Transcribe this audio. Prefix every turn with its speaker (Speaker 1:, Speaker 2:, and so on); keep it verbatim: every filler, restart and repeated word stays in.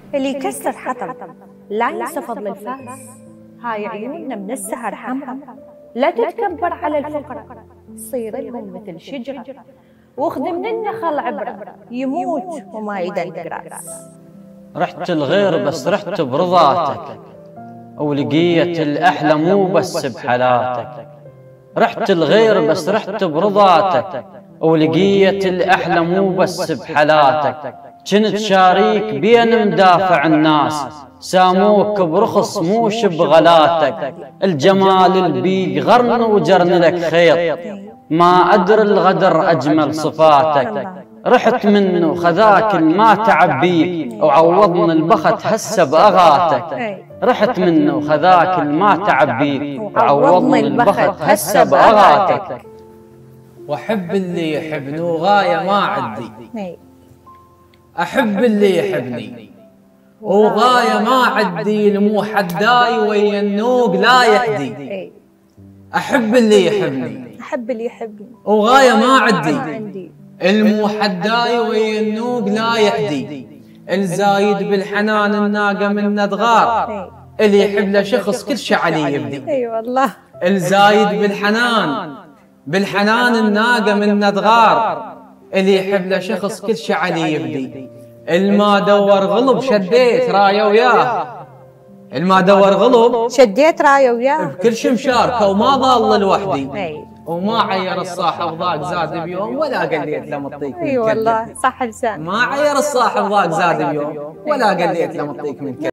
Speaker 1: اللي يكسر حطب لا ينسى فضل الفاس. هاي عيوننا من السهر حمرا، لا تتكبر على الفقراء، تصير لهم مثل شجرة، واخذ من النخل عبرة يموت وما يدق راس.
Speaker 2: رحت الغير بس رحت برضاتك، ولقيت الأحلى مو بس بحالاتك. رحت الغير بس رحت برضاتك، ولقيت الأحلى مو بس بحالاتك. كنت شاريك بين مدافع الناس، ساموك برخص موش بغلاتك. الجمال البيق غرن وجرن لك خيط، ما أدري الغدر أجمل صفاتك. رحت منه خذاك الما تعبيك، وعوضني البخت هسه بأغاتك. رحت منه خذاك الما تعبيك، وعوضني البخت هسه بأغاتك.
Speaker 3: واحب اللي يحبني وغاية ما عندي، احب اللي يحبني وغاية ما عندي، المو حداي ويا النوق لا يهدي. احب اللي يحبني
Speaker 1: احب اللي يحبني
Speaker 3: وغاية ما عندي، المو حداي ويا النوق لا يهدي. الزايد بالحنان الناقة من ندغار، اللي يحب له شخص كل شي عليه يبدي.
Speaker 1: اي والله.
Speaker 3: الزايد بالحنان بالحنان الناقة من ندغار، اللي يحب له شخص كل شي عليه يبدي. الما دور غلب شديت رايه وياه، الما دور غلب
Speaker 1: شديت رايه وياه،
Speaker 3: بكل شي مشاركه وما ضل لوحدي. وما عير الصاحب ضاق زاد بيوم ولا قليت له مطيك من كلب.
Speaker 1: اي والله صح لسان.
Speaker 3: ما عير الصاحب ضاق زاد بيوم ولا قليت له مطيك من كلب.